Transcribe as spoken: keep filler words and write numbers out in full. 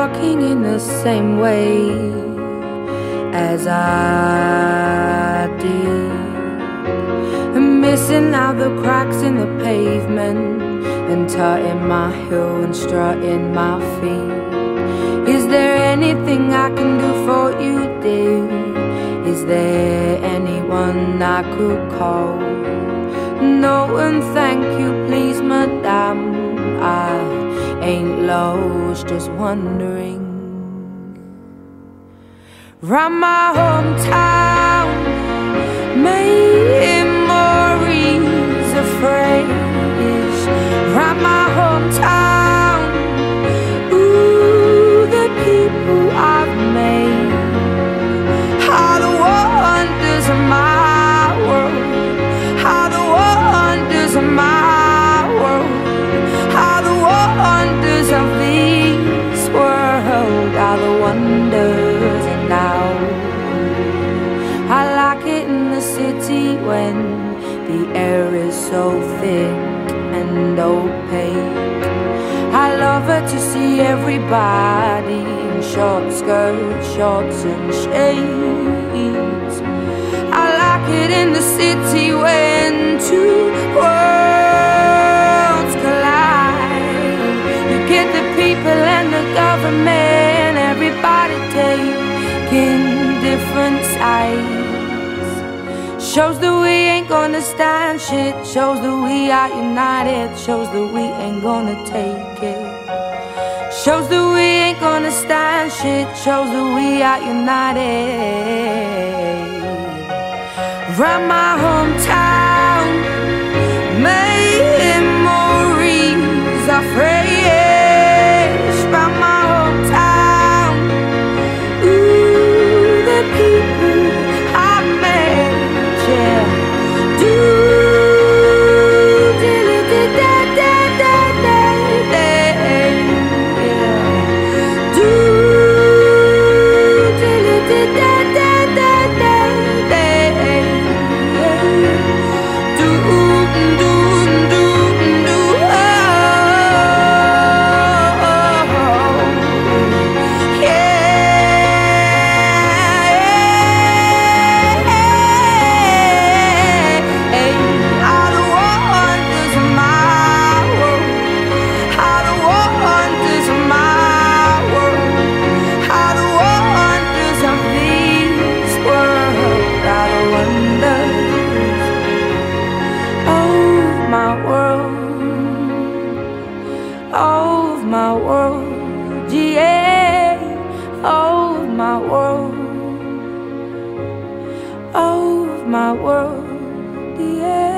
walking in the same way as I did, and missing out the cracks in the pavement, and tutting my heel and strutting my feet. Is there anything I can do for you, dear? Is there anyone I could call? No, and thank you, please, madame. I ain't lost, just wondering. Round my hometown, memories of phrase. Round my hometown, ooh, the people I've made. How the wonders of my world, how the wonders of my world, how the wonders of this world, how the wonders. And now I like it in the city when the air is so thick and opaque. I love it to see everybody in short skirts, shorts and shades. I like it in the city when two worlds collide. You get the people and the government, everybody taking different sides. Shows that we ain't gonna stand shit, shows that we are united, shows that we ain't gonna take it. Shows that we ain't gonna stand shit, shows that we are united. Round my hometown, memories are fresh. Round my hometown, ooh, the people I met, yeah. Do, do, do, da, da, da, da, da, yeah. Do, do, do, da, da, da, da, da, yeah. Do, do, do, do, oh, of my world, yeah, of my world, of my world, yeah.